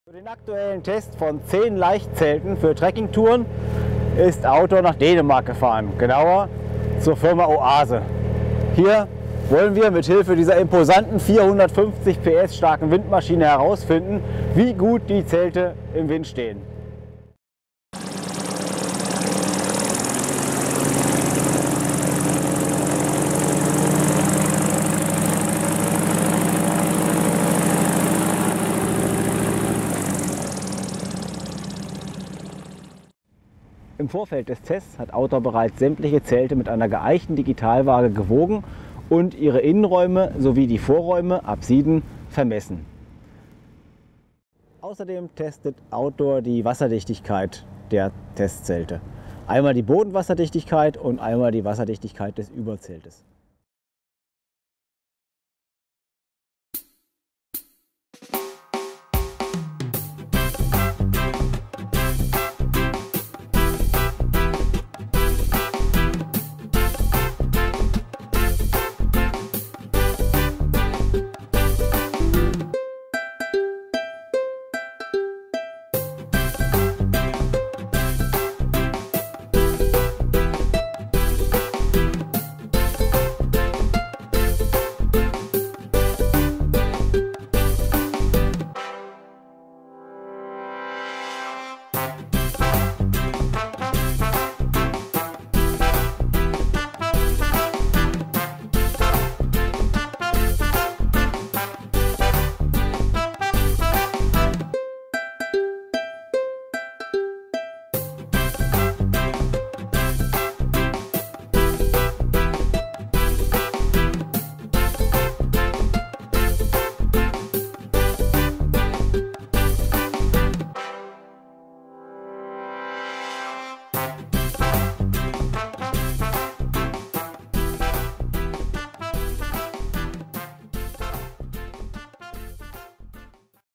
Für den aktuellen Test von 10 Leichtzelten für Trekkingtouren ist Outdoor nach Dänemark gefahren, genauer zur Firma Oase. Hier wollen wir mit Hilfe dieser imposanten 450 PS starken Windmaschine herausfinden, wie gut die Zelte im Wind stehen. Im Vorfeld des Tests hat Outdoor bereits sämtliche Zelte mit einer geeichten Digitalwaage gewogen und ihre Innenräume sowie die Vorräume, Apsiden, vermessen. Außerdem testet Outdoor die Wasserdichtigkeit der Testzelte. Einmal die Bodenwasserdichtigkeit und einmal die Wasserdichtigkeit des Überzeltes.